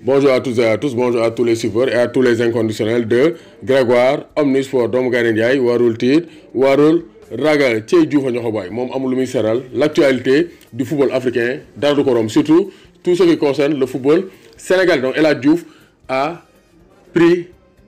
Bonjour à toutes et à tous, bonjour à tous les supporters et à tous les inconditionnels de Grégoire Omnisport doomu Gaynde Njaay warul tiit warul ragal Thiey Diouf a ñoxo baay moom amul lu muy seral l'actualité du football africain dara du ko rom surtout tout ce qui concerne le football sénégalais. Donc El Hadj Diouf a pris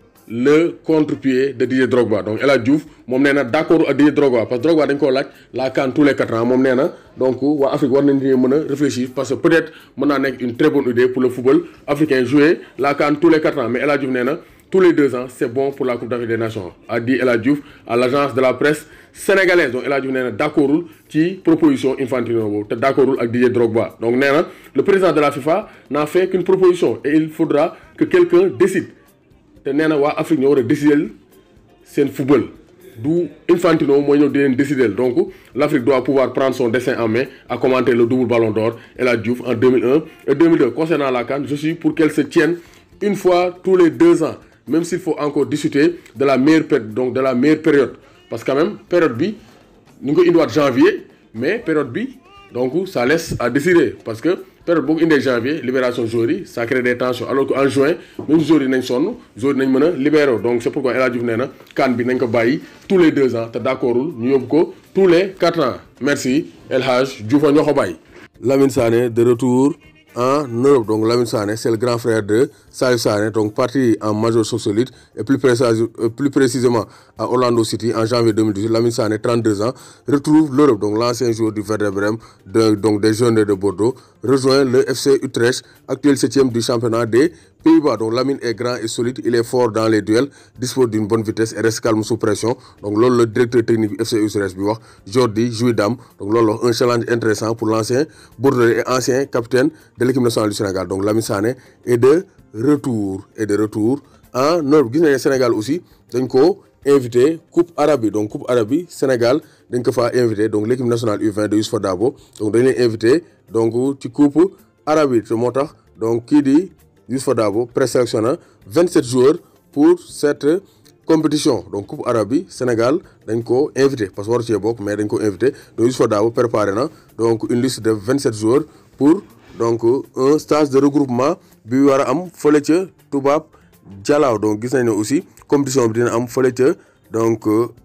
le contre-pied de Didier Drogba. Donc El Hadj Diouf moom nee na d'accord ak Didier Drogba parce que Drogba dañ koo laaj la CAN tous les 4 ans moom nee na donc waa Afrique war nañu mën a réfléchir parce que peut-être mën naa nekk une très bonne idée pour le football africain jouer la CAN tous les 4 ans mais El Hadj Diouf nee na tous les 2 ans c'est bon pour la Coupe d'Afrique des Nations a dit El Hadj Diouf à l'agence de la presse sénégalaise. Donc El Hadj Diouf nee na d'accordul ci proposition Infantino boobu te d'accordul ak Didier Drogba. Donc nee na le président de la FIFA n'a fait qu'une proposition et il faudra que quelqu'un décide te nee na waa Afrique ñoo war a décider seen football du Infantino mooy ñëw di leen décider. Donc l'Afrique doit pouvoir prendre son destin en main à commenter le double ballon d'or El Hadj Diouf en 2001 et 2002. Concernant la CAN, je suis pour qu'elle se tienne une fois tous les 2 ans, même s'il faut encore discuter de la meilleure période parce que quand même période bi ñu ngi ko indiwaat janvier mais période bi donc ça laisse à décider parce que période boo ko indee janvier libération joueurs yi ça crée des tensions alors que en juin même joueurs yi nañ sonn joueurs yi nañ mën a libéré donc c'est pourquoi El Hadj Diouf nee na CAN bi nañ ko bàyyi tous les 2 ans te d'accordul ñu yóbbu ko tous les 4 ans. Merci El Hadj Diouf a ñoo ko bàyyi. Lamine Sané de retour en Europe. Donc Lamine Sané, c'est le grand frère de Salif Sané, donc parti en Major Socsolite et plus précisément à Orlando City en janvier 2018. Lamine Sané, 32 ans, retrouve l'Europe. Donc l'ancien joueur du Werder Brême, donc des jeunes de Bordeaux, rejoint le FC Utrecht, actuel 7e du championnat des Pays-Bas. Donc Lamine est grand et solide, il est fort dans les duels, dispose d'une bonne vitesse et reste calme sous pression. Donc là, le directeur technique du FC Utrecht, Jordi Jouidam, donc là, un challenge intéressant pour l'ancien Bordelais et ancien capitaine de l'équipe nationale du Sénégal. Donc Lamine Sané est de retour en Europe. Gis nañu Sénégal aussi dañ ko invité Coupe Arabe bi. Donc Coupe Arabe bi Sénégal dañ ko faa invité donc l'équipe nationale U20 de Youssoupha Dabo donc dañ leen invité donc ci Coupe Arabe bi te moo tax donc kii di Youssoupha Dabo présélectionné 27 joueurs pour cette compétition. Donc Coupe Arabe bi Sénégal dañ ko invité parce que waru cee bokk mais dañ ko invité donc Youssoupha Dabo préparé na donc une liste de 27 joueurs pour donc un stage de regroupement bi war a am fële ca Toubab Dialaw. Donc gis nañ ne aussi compétition bi dina am fële ca donc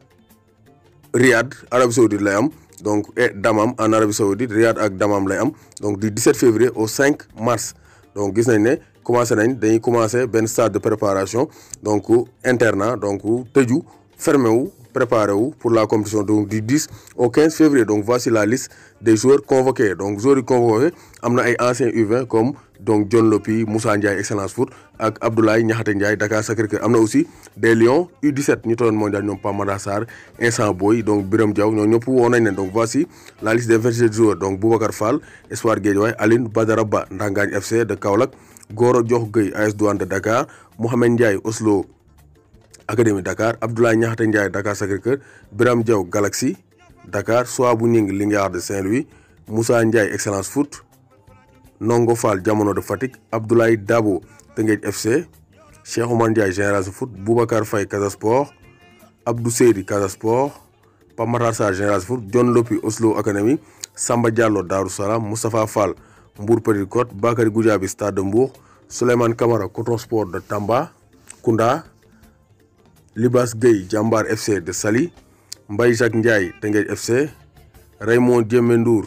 Riyad Arabie Saoudite lay am donc et Dammam en Arabie Saoudite Riyad ak Dammam lay am donc du 17 février au 5 mars. Donc gis nañ ne dañuy commencé benn stage de préparation donc internat donc tëju fermé wu préparé wu pour la compétition donc du 10 au 15 février. Donc voici la liste des joueurs convoqués. Donc joueurs yi convoqués am na ay anciens U20 comme donc John Lopi Moussa Ndiaye Excellence Foot ak Abdoulaye Niakhate Ndiaye Dakar Sacré-Cœur. Am na aussi des Lions U17 ñu tolloon mondial ñoom Pape Matar Sarr Instant Boy donc Biram Diaw ñoom ñëpp woo nañ leen. Donc voici la liste des 27 joueurs. Donc Boubacar Fall Espoir Guédiawaye, Aline Badara Ba Ndangagne FC de Kaolack, Goro Diokh Gueye AS Douane de Dakar, Mohamed Ndiaye Oslo Académie Dakar, Abdoulaye Niakhate Ndiaye Dakar Sacré-Cœur, Biram Diaw Galaxy Dakar, Souabou Gning Linguère de Saint-Louis, Moussa Ndiaye Excellence Foot, Nongo Fall Jamono de Fatick, Abdoulaye Dabo Teungueth FC, Cheikh Oumar Ndiaye Génération Foot, Boubacar Faye Casa Sport, Abdou Seydi Casa Sport, Pape Matar Sarr Génération Foot, John Lopi Oslo Academy, Samba Diallo Darou Salam, Moustapha Fall Mbour Petite Côte, Bakary Goudiaby Stade de Mbour, Souleymane Camara Coton Sport de Tamba Kounda, Libas Gueye Jambar FC de Saly, Mbaye Jacques Ndiaye Teungueth FC, Raymond Diémé Ndour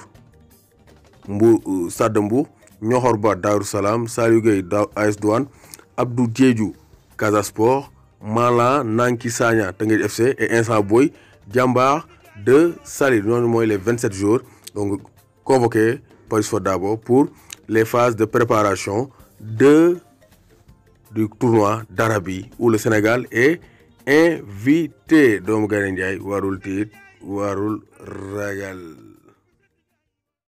Mbour Stade de Mbour, Ñoxor Ba Darou Salam, Saliou Gueye AS Douane, Abdou Diédhiou Casa Sport, Malan Nanki Sagna Teungueth FC et Instant Boy Jambar de Saly. Noonu mooy les 27 joueurs donc convoqués par Youssoupha Dabo pour les phases de préparation du tournoi d'Arabie où le Sénégal est invité. Doomu Gaynde Njaay warul tiit warul ragal.